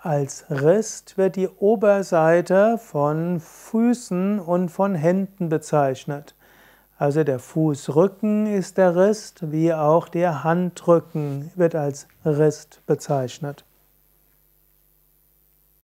Als Rist wird die Oberseite von Füßen und von Händen bezeichnet. Also der Fußrücken ist der Rist, wie auch der Handrücken wird als Rist bezeichnet.